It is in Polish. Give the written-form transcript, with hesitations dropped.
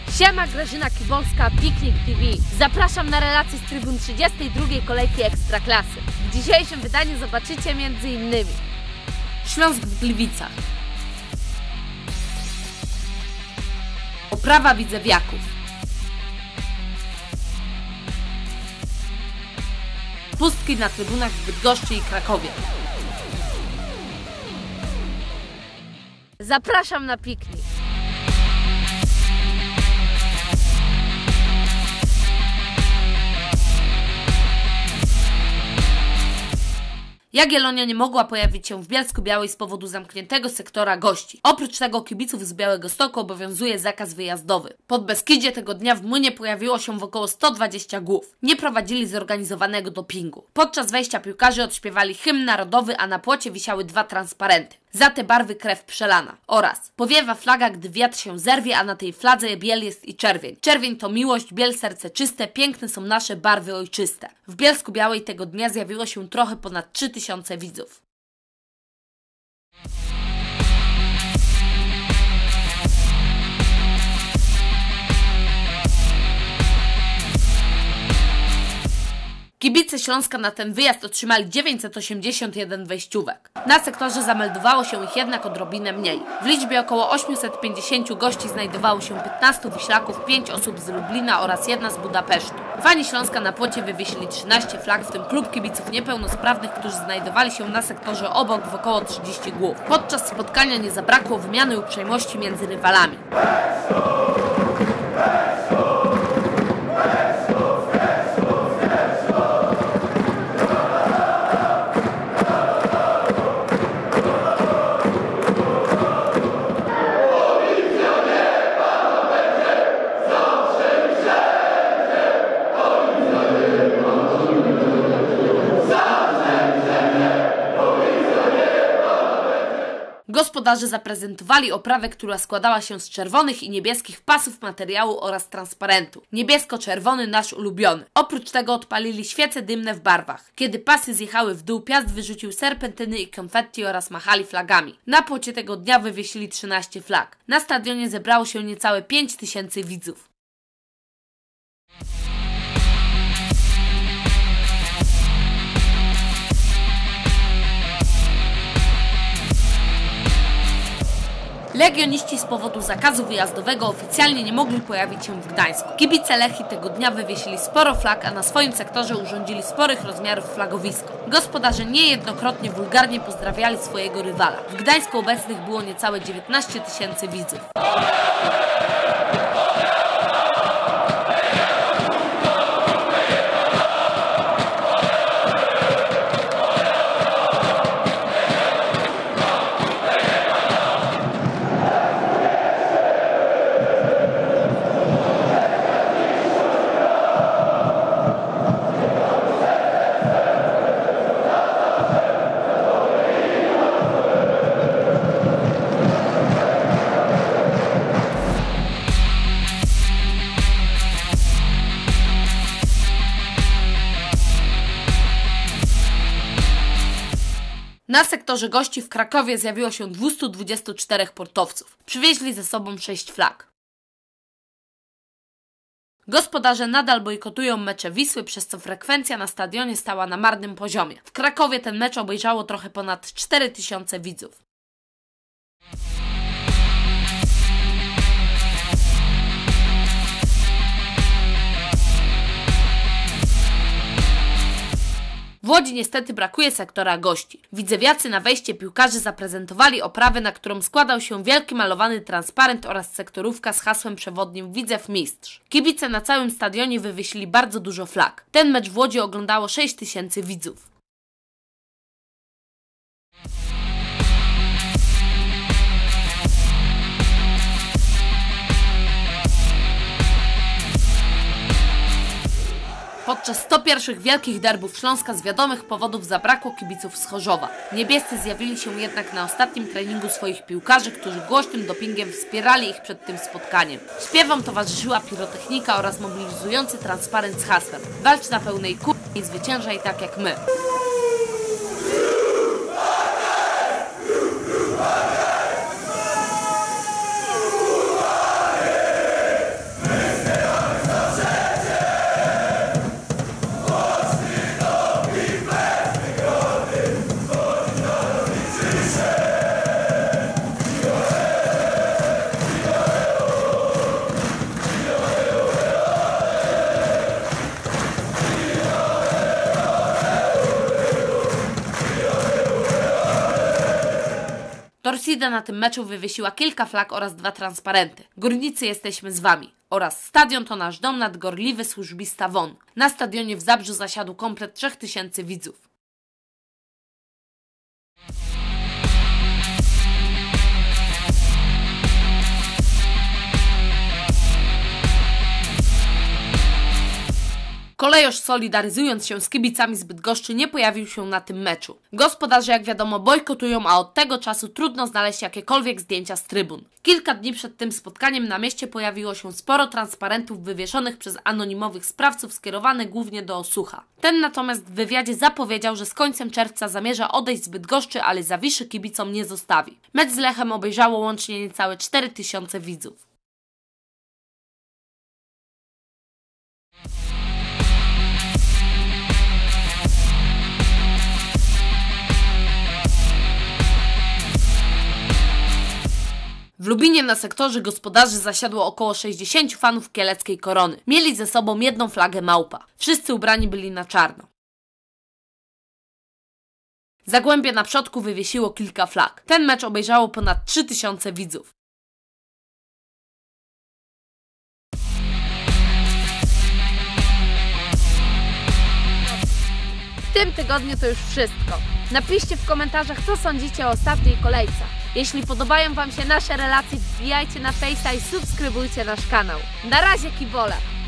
Siema, Grażyna Kibolska, Piknik TV. Zapraszam na relację z trybun 32. kolejki Ekstraklasy. W dzisiejszym wydaniu zobaczycie m.in. Śląsk w Gliwicach, oprawa Widzewiaków, pustki na trybunach w Bydgoszczy i Krakowie. Zapraszam na piknik. Jagiellonia nie mogła pojawić się w Bielsku-Białej z powodu zamkniętego sektora gości. Oprócz tego kibiców z Białegostoku obowiązuje zakaz wyjazdowy. Pod Beskidzie tego dnia w młynie pojawiło się wokoło 120 głów. Nie prowadzili zorganizowanego dopingu. Podczas wejścia piłkarze odśpiewali hymn narodowy, a na płocie wisiały 2 transparenty. Za te barwy krew przelana oraz powiewa flaga, gdy wiatr się zerwie, a na tej fladze biel jest i czerwień. Czerwień to miłość, biel serce czyste, piękne są nasze barwy ojczyste. W Bielsku-Białej tego dnia zjawiło się trochę ponad 3000 widzów. Kibice Śląska na ten wyjazd otrzymali 981 wejściówek. Na sektorze zameldowało się ich jednak odrobinę mniej. W liczbie około 850 gości znajdowało się 15 Wiślaków, 5 osób z Lublina oraz 1 z Budapesztu. Fani Śląska na płocie wywiesili 13 flag, w tym klub kibiców niepełnosprawnych, którzy znajdowali się na sektorze obok w około 30 głów. Podczas spotkania nie zabrakło wymiany uprzejmości między rywalami. Gospodarze zaprezentowali oprawę, która składała się z czerwonych i niebieskich pasów materiału oraz transparentu. Niebiesko-czerwony nasz ulubiony. Oprócz tego odpalili świece dymne w barwach. Kiedy pasy zjechały w dół, Piast wyrzucił serpentyny i konfetti oraz machali flagami. Na płocie tego dnia wywiesili 13 flag. Na stadionie zebrało się niecałe 5000 widzów. Legioniści z powodu zakazu wyjazdowego oficjalnie nie mogli pojawić się w Gdańsku. Kibice Lechii tego dnia wywiesili sporo flag, a na swoim sektorze urządzili sporych rozmiarów flagowisko. Gospodarze niejednokrotnie wulgarnie pozdrawiali swojego rywala. W Gdańsku obecnych było niecałe 19 000 widzów. Na sektorze gości w Krakowie zjawiło się 224 portowców. Przywieźli ze sobą 6 flag. Gospodarze nadal bojkotują mecze Wisły, przez co frekwencja na stadionie stała na marnym poziomie. W Krakowie ten mecz obejrzało trochę ponad 4000 widzów. W Łodzi niestety brakuje sektora gości. Widzewiacy na wejście piłkarzy zaprezentowali oprawę, na którą składał się wielki malowany transparent oraz sektorówka z hasłem przewodnim Widzew Mistrz. Kibice na całym stadionie wywiesili bardzo dużo flag. Ten mecz w Łodzi oglądało 6000 widzów. Podczas 101 wielkich derbów Śląska z wiadomych powodów zabrakło kibiców z Chorzowa. Niebiescy zjawili się jednak na ostatnim treningu swoich piłkarzy, którzy głośnym dopingiem wspierali ich przed tym spotkaniem. Śpiewom towarzyszyła pirotechnika oraz mobilizujący transparent z hasłem: walcz na pełnej kuli i zwyciężaj tak jak my. Torcida na tym meczu wywiesiła kilka flag oraz 2 transparenty. Górnicy, jesteśmy z wami. Oraz stadion to nasz dom, nadgorliwy służbista WON. Na stadionie w Zabrzu zasiadł komplet 3000 widzów. Kolejorz, solidaryzując się z kibicami z Bydgoszczy, nie pojawił się na tym meczu. Gospodarze, jak wiadomo, bojkotują, a od tego czasu trudno znaleźć jakiekolwiek zdjęcia z trybun. Kilka dni przed tym spotkaniem na mieście pojawiło się sporo transparentów wywieszonych przez anonimowych sprawców, skierowanych głównie do Osucha. Ten natomiast w wywiadzie zapowiedział, że z końcem czerwca zamierza odejść z Bydgoszczy, ale Zawiszy kibicom nie zostawi. Mecz z Lechem obejrzało łącznie niecałe 4000 widzów. W Lubinie na sektorze gospodarzy zasiadło około 60 fanów kieleckiej Korony. Mieli ze sobą jedną flagę małpa. Wszyscy ubrani byli na czarno. Zagłębie na przodku wywiesiło kilka flag. Ten mecz obejrzało ponad 3000 widzów. W tym tygodniu to już wszystko. Napiszcie w komentarzach, co sądzicie o ostatniej kolejce. Jeśli podobają Wam się nasze relacje, wbijajcie na Face'a i subskrybujcie nasz kanał. Na razie, kibole!